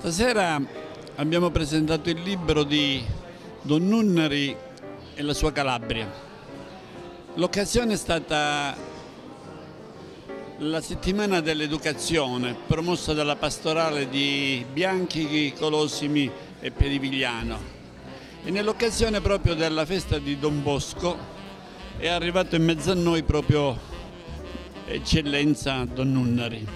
Stasera abbiamo presentato il libro di Don Nunnari e la sua Calabria. L'occasione è stata la settimana dell'educazione promossa dalla pastorale di Bianchi, Colosimi e Piedivigliano, e nell'occasione proprio della festa di Don Bosco è arrivato in mezzo a noi proprio Eccellenza Don Nunnari.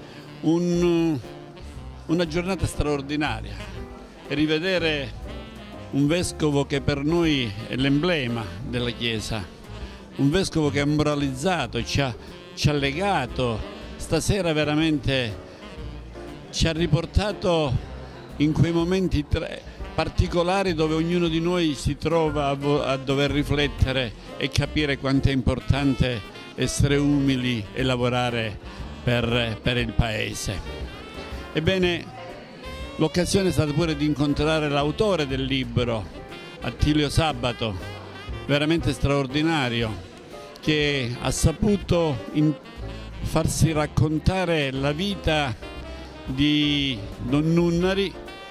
Una giornata straordinaria, e rivedere un vescovo che per noi è l'emblema della Chiesa, un vescovo che ha moralizzato, ci ha legato, stasera veramente ci ha riportato in quei momenti particolari dove ognuno di noi si trova a dover riflettere e capire quanto è importante essere umili e lavorare per il Paese. Ebbene, l'occasione è stata pure di incontrare l'autore del libro, Attilio Sabato, veramente straordinario, che ha saputo farsi raccontare la vita di Don Nunnari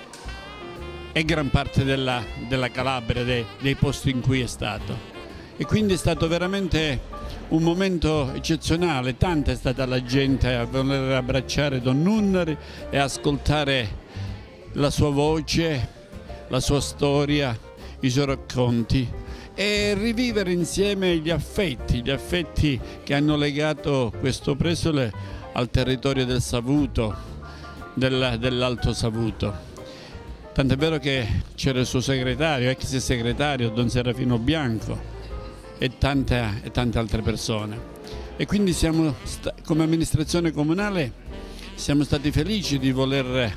e gran parte della Calabria, dei posti in cui è stato. E quindi è stato veramente un momento eccezionale. Tanta è stata la gente a voler abbracciare Don Nunnari e ascoltare la sua voce, la sua storia, i suoi racconti, e rivivere insieme gli affetti che hanno legato questo presole al territorio del Savuto, dell'Alto Savuto. Tant'è vero che c'era il suo segretario, ex segretario, Don Serafino Bianco, e tante altre persone. E quindi come amministrazione comunale siamo stati felici di voler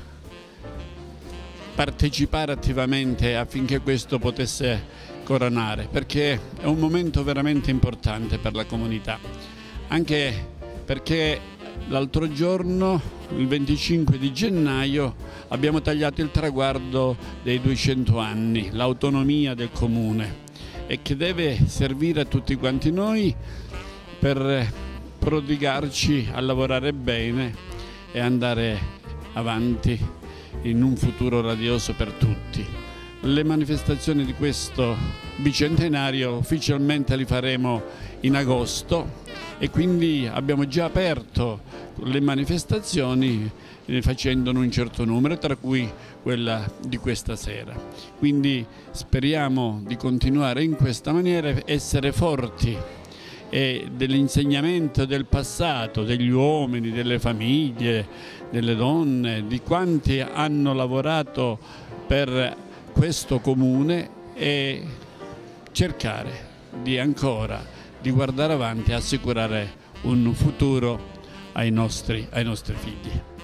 partecipare attivamente affinché questo potesse coronare, perché è un momento veramente importante per la comunità, anche perché l'altro giorno, il 25 di gennaio, abbiamo tagliato il traguardo dei 200 anni, l'autonomia del comune, e che deve servire a tutti quanti noi per prodigarci a lavorare bene e andare avanti in un futuro radioso per tutti. Le manifestazioni di questo bicentenario ufficialmente li faremo in agosto, e quindi abbiamo già aperto le manifestazioni facendone un certo numero, tra cui quella di questa sera. Quindi speriamo di continuare in questa maniera, essere forti dell'insegnamento del passato, degli uomini, delle famiglie, delle donne, di quanti hanno lavorato per questo comune, e cercare di guardare avanti e assicurare un futuro ai nostri figli.